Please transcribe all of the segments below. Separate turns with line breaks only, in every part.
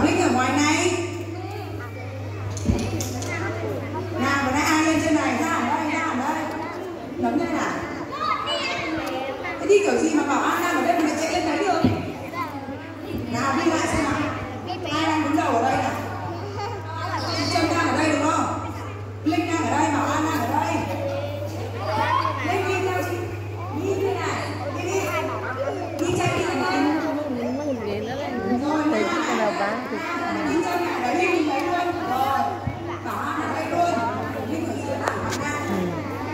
Linh ở ngoài này. Nào vừa nãy ai lên trên này, ra ở đây, ra ở đây. Nắm đây nào. Thế đi kiểu gì mà bảo An đang ở đây mà chạy lên đấy được? Nào đi lại xem nào. Ai đang đứng đầu ở đây nào? Trâm đang ở đây đúng không? Linh đang ở đây, bảo An đang ở đây. Linh đi theo chị. Đi đi này. Đi đi. Đi chạy đi này.
Thấy cái nào bán thì
Đi Trâm ở đấy, Linh đấy luôn. Rồi. Bảo An ở đây luôn. Linh ở dưới bảng An đang.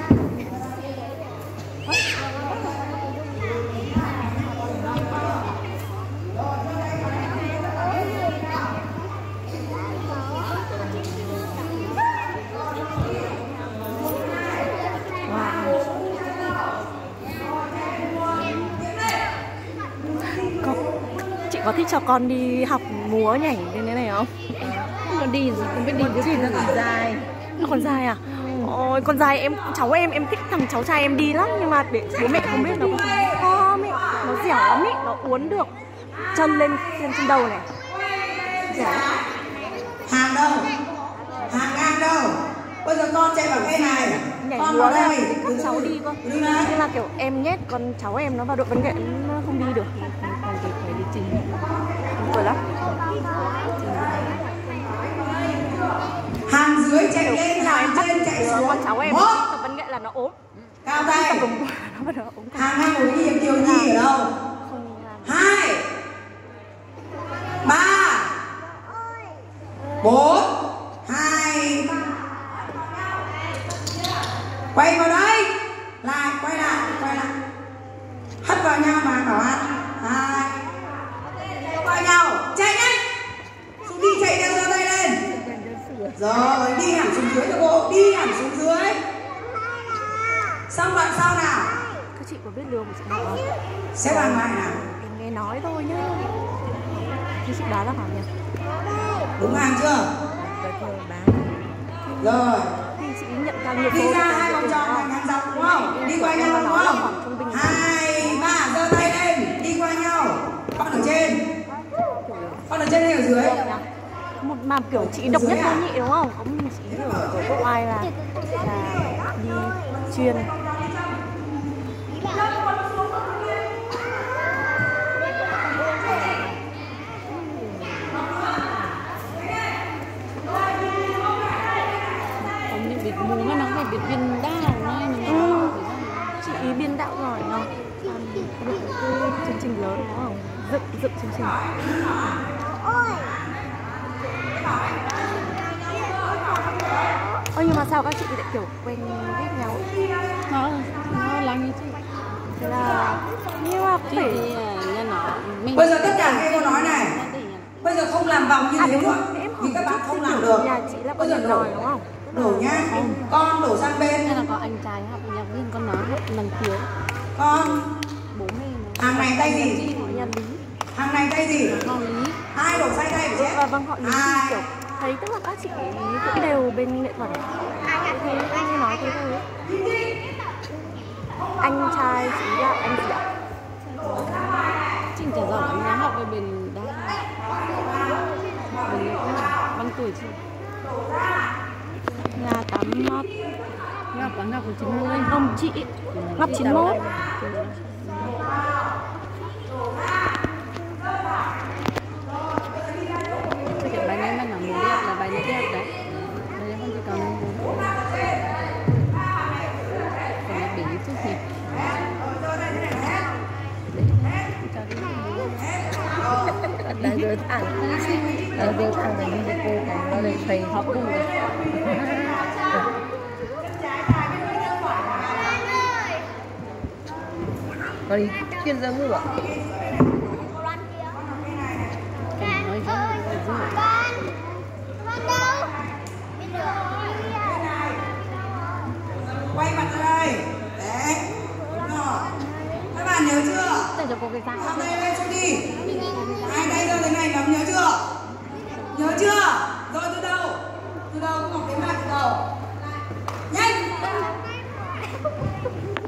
Chị có thích cho con đi học múa nhảy như thế này không?
con đi rồi không biết đi cái gì nó còn dài.
Nó còn dài à? Ôi con dài cháu em thích thằng cháu trai em đi lắm, nhưng mà để bố mẹ không biết nó không ấy, nó dẻo lắm ý, nó uốn được chân lên trên đầu này. Dẻo.
Hàng đâu? Hàng ngang đâu? Bây giờ con chạy vào cái này.
Nhảy
Con
múa
vào
là
đây.
cứ cháu đi cơ. Nhưng mà kiểu em nhét con cháu em nó vào đội văn nghệ nó không đi được.
Còn phải đi trình.
Tuổi lắm.
Hàng dưới chạy lên, hàng trên chạy xuống.
Con cháu em tập văn nghệ là nó ốm.
Cao tay.
Nó bắt đầu ốm.
Hàng đang ngồi ghi Kiều Nhi ở đâu? 2 3 4 2 quay vào đây, lại quay lại hất vào nhau mà bảo An. 2 vào nhau, chạy nhanh xuống đi, chạy theo giơ tay lên rồi, đi hẳn xuống dưới cho bộ, đi hẳn xuống dưới. Xong đoạn sau nào
các chị có biết lừa của chị nào không?
xếp hàng lại nào,
Em nghe nói thôi nhá. Thì chị đoán là phải nhỉ?
đúng hàng chưa? Rồi
Thì chị nhận cao nhiêu
đi ra hai vòng tròn thành hàng dọc đúng không? Đi qua nhau đúng không? 2 3 giơ tay lên, đi qua nhau. Con ở trên, con ở trên hay ở dưới?
Một mà kiểu chị độc nhất vô nhị đúng không? Có mình chị kiểu của cô ai là đi chuyên.
Biệt múa nó phải biệt biên đạo này mình
chị biên đạo giỏi nhờ. Được cái chương trình lớn đúng không? Dựng chương trình. Ôi nhưng mà sao các chị lại kiểu quen biết nhau?
nó lắng như chị.
Thế là nhưng mà
Chị
phải
thì nó
Bây giờ tất cả các cô nói này, bây giờ không làm vòng như thế nữa vì các bạn không làm được.
Nhà chị là
Bây giờ
con
đổ
đòi đúng không?
đổ nhá, con đổ sang bên.
là có anh trai học nhạc viên con nói lần thiếu
Con
bố mẹ
hàng này tay gì?
Họ nhà Lý.
Hàng này tay gì?
con lý
Ai đổ say tay của chị?
Vâng họ Lý thì kiểu thấy tức là các chị cũng đều bên nghệ thuật. Thế anh nói thế thôi. Anh trai chị là anh gì ạ?
Trình trở giỏi lắm, nó học về bên đa bên bằng tuổi chị
Là 81.
Ngọc là Ngọc của 90.
Không chị Ngọc 91.
Cái bài này mà nó muốn đẹp là bài này đẹp đấy. Bài này không chỉ còn còn là bị chút nhỉ.
Đang đưa thẳng là như cô còn nó đây thầy
Học cùng đấy.
có đi chuyên gia ngủ ạ.
Nói dữ.
Quay mặt ra đây. Đấy. Đúng rồi. Các bạn nhớ chưa?
Để cho cô cái dạng.
Xong tay lên cho đi. Hai tay giơ thế này ngắm, nhớ chưa? Nhớ chưa? Rồi từ đâu? Từ đâu? Ngọc đến mặt từ đầu. Nhanh.